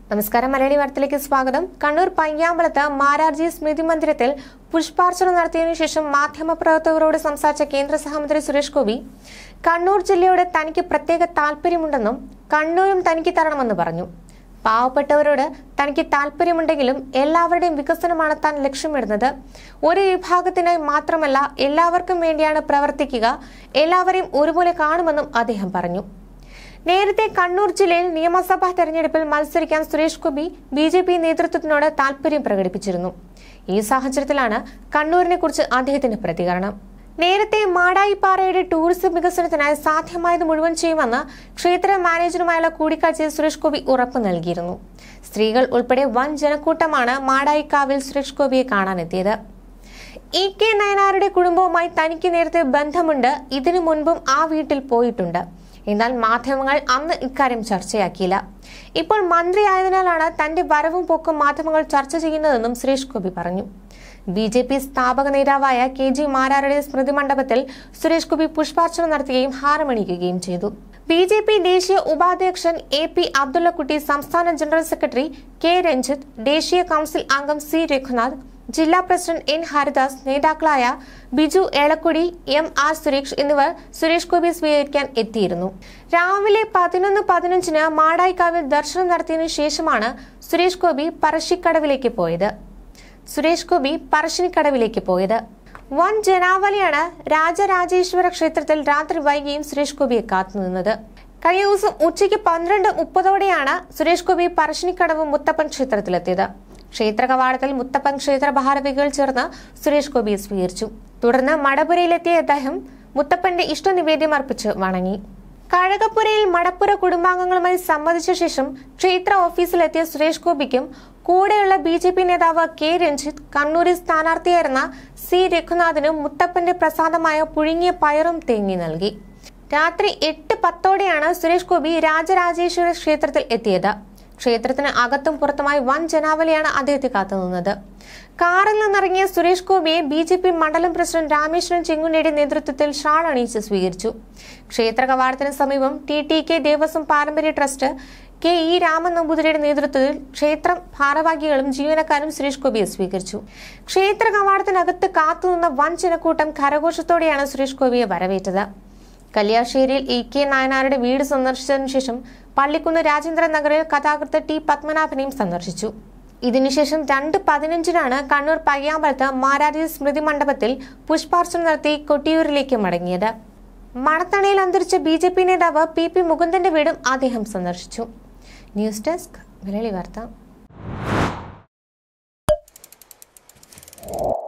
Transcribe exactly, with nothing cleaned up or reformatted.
നമസ്കാരം. മലയാളി വാർത്തയിലേക്ക് സ്വാഗതം. കണ്ണൂർ പയ്യാമ്പലത്ത് മാരാർജി സ്മൃതി മന്ദിരത്തിൽ പുഷ്പാർച്ചന നടത്തിയതിനു ശേഷം മാധ്യമപ്രവർത്തകരോട് സംസാരിച്ച കേന്ദ്ര സഹമന്ത്രി സുരേഷ് ഗോപി കണ്ണൂർ ജില്ലയോട് തനിക്ക് പ്രത്യേക താൽപര്യമുണ്ടെന്നും കണ്ണൂരും തനിക്ക് തരണമെന്ന് പറഞ്ഞു. പാവപ്പെട്ടവരോട് തനിക്ക് താൽപര്യമുണ്ടെങ്കിലും എല്ലാവരുടെയും വികസനമാണ് താൻ ലക്ഷ്യമിടുന്നത്. ഒരു വിഭാഗത്തിനായി മാത്രമല്ല, എല്ലാവർക്കും വേണ്ടിയാണ് പ്രവർത്തിക്കുക. എല്ലാവരെയും ഒരുപോലെ കാണുമെന്നും അദ്ദേഹം പറഞ്ഞു. നേരത്തെ കണ്ണൂർ ജില്ലയിൽ നിയമസഭാ തെരഞ്ഞെടുപ്പിൽ മത്സരിക്കാൻ Suresh Gopi B J P നേതൃത്വത്തിനോട് താൽപര്യം പ്രകടിപ്പിച്ചിരുന്നു. ഈ സാഹചര്യത്തിലാണ് കണ്ണൂരിനെ കുറിച്ച് അദ്ദേഹത്തിന്റെ പ്രതികരണം. നേരത്തെ മാടായിപ്പാറയുടെ ടൂറിസം വികസനത്തിനായി സാധ്യമായത് മുഴുവൻ ചെയ്യുമെന്ന് ക്ഷേത്ര മാനേജറുമായുള്ള കൂടിക്കാഴ്ചയിൽ സുരേഷ് ഗോപി ഉറപ്പു നൽകിയിരുന്നു. സ്ത്രീകൾ ഉൾപ്പെടെ വൻ ജനക്കൂട്ടമാണ് മാടായിക്കാവിൽ സുരേഷ് ഗോപിയെ കാണാനെത്തിയത്. ഇ കെ നയനാരുടെ കുടുംബവുമായി തനിക്ക് നേരത്തെ ബന്ധമുണ്ട്. ഇതിനു മുൻപും ആ വീട്ടിൽ പോയിട്ടുണ്ട്. എന്നാൽ മാധ്യമങ്ങൾ അന്ന് ഇക്കാര്യം ചർച്ചയാക്കിയില്ല. ഇപ്പോൾ മന്ത്രിയായതിനാലാണ് തന്റെ വരവും പോക്കും മാധ്യമങ്ങൾ ചർച്ച ചെയ്യുന്നതെന്നും സുരേഷ് ഗോപി പറഞ്ഞു. ബി ജെ പി സ്ഥാപക നേതാവായ കെ ജി മാരാരുടെ സ്മൃതി മണ്ഡപത്തിൽ സുരേഷ് ഗോപി പുഷ്പാർച്ചന നടത്തുകയും ഹാരമണിയിക്കുകയും ചെയ്തു. ബി ജെ പി ദേശീയ ഉപാധ്യക്ഷൻ എ പി അബ്ദുള്ളക്കുട്ടി, സംസ്ഥാന ജനറൽ സെക്രട്ടറി കെ രഞ്ജിത്ത്, ദേശീയ കൌൺസിൽ അംഗം സി രഘുനാഥ്, ജില്ലാ പ്രസിഡന്റ് എൻ ഹരിദാസ്, നേതാക്കളായ ബിജു ഏളക്കുടി, എം ആർ സുരേഷ് എന്നിവർ സുരേഷ് ഗോപി സ്വീകരിക്കാൻ എത്തിയിരുന്നു. രാവിലെ പതിനൊന്ന് പതിനഞ്ചിന് മാടായിക്കാവിൽ ദർശനം നടത്തിയതിനു ശേഷമാണ് സുരേഷ് ഗോപി പറശ്ശിക്കടവിലേക്ക് പോയത് സുരേഷ് ഗോപി പറശ്ശിനിക്കടവിലേക്ക് പോയത് വൻ ജനാവലിയാണ് രാജരാജേശ്വര ക്ഷേത്രത്തിൽ രാത്രി വൈകിയും സുരേഷ് ഗോപിയെ കാത്തുനിന്നത്. കഴിഞ്ഞ ദിവസം ഉച്ചയ്ക്ക് പന്ത്രണ്ട് മുപ്പതോടെയാണ് സുരേഷ് ഗോപി പറശ്ശിനിക്കടവ് മുത്തപ്പൻ ക്ഷേത്രത്തിലെത്തിയത്. ക്ഷേത്ര കവാടത്തിൽ മുത്തപ്പൻ ക്ഷേത്ര ഭാരവികൾ ചേർന്ന് സുരേഷ് ഗോപിയെ സ്വീകരിച്ചു. തുടർന്ന് മടപ്പുരയിലെത്തിയ അദ്ദേഹം മുത്തപ്പന്റെ ഇഷ്ടനിവേദ്യം അർപ്പിച്ച് വണങ്ങി. കഴകപ്പുരയിൽ മടപ്പുര കുടുംബാംഗങ്ങളുമായി സംവദിച്ച ശേഷം ക്ഷേത്ര ഓഫീസിലെത്തിയ സുരേഷ് ഗോപിക്കും കൂടെയുള്ള ബി ജെ പി നേതാവ് കെ രഞ്ജിത്ത്, കണ്ണൂരിൽ സ്ഥാനാർത്ഥിയായിരുന്ന സി രഘുനാഥിനും മുത്തപ്പന്റെ പ്രസാദമായ പുഴുങ്ങിയ പയറും തേങ്ങി നൽകി. രാത്രി എട്ട് പത്തോടെയാണ് സുരേഷ് ഗോപി രാജരാജേശ്വര ക്ഷേത്രത്തിൽ എത്തിയത്. ക്ഷേത്രത്തിന് അകത്തും പുറത്തുമായി വൻ ജനാവലിയാണ് അദ്ദേഹത്തെ കാത്തുനിന്നത്. കാറിൽ നിന്നിറങ്ങിയ സുരേഷ് ഗോപിയെ ബി ജെ പി മണ്ഡലം പ്രസിഡന്റ് രാമേശ്വരൻ ചെങ്ങുണ്ണിയുടെ നേതൃത്വത്തിൽ ഷാൾ അണിയിച്ച് സ്വീകരിച്ചു. ക്ഷേത്ര കവാടത്തിന് സമീപം ടി ടി കെ ദേവസ്വം പാരമ്പര്യ ട്രസ്റ്റ് കെ ഇ രാമൻ നമ്പൂതിരിയുടെ നേതൃത്വത്തിൽ ക്ഷേത്രം ഭാരവാഹികളും ജീവനക്കാരും സുരേഷ് ഗോപിയെ സ്വീകരിച്ചു. ക്ഷേത്ര കവാടത്തിനകത്ത് കാത്തുനിന്ന വൻ ജനക്കൂട്ടം കരഘോഷത്തോടെയാണ് സുരേഷ് ഗോപിയെ വരവേറ്റത്. കല്യാശ്ശേരിയിൽ ഇ കെ നായനാരുടെ വീട് സന്ദർശിച്ചതിനു ശേഷം പള്ളിക്കുന്ന് രാജേന്ദ്ര നഗറിൽ കഥാകൃത്ത് ടി പത്മനാഭനെയും സന്ദർശിച്ചു. ഇതിനുശേഷം രണ്ട് പതിനഞ്ചിനാണ് കണ്ണൂർ പയ്യാമ്പലത്ത് മാരാർജി സ്മൃതി മണ്ഡപത്തിൽ പുഷ്പാർച്ചന നടത്തി കൊട്ടിയൂരിലേക്ക് മടങ്ങിയത്. മണത്തണയിൽ അന്തരിച്ച ബി ജെ പി നേതാവ് പി പി മുകുന്ദന്റെ വീടും അദ്ദേഹം സന്ദർശിച്ചു. ന്യൂസ് ഡെസ്ക് മലയാളി വാർത്ത.